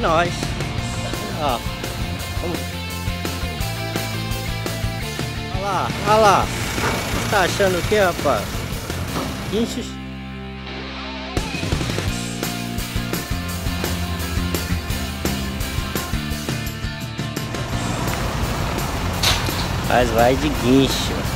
nós. Ó. Vamos. Olha lá, olha lá. Tá achando o que, rapaz? Guinchos. Mas vai de guincho.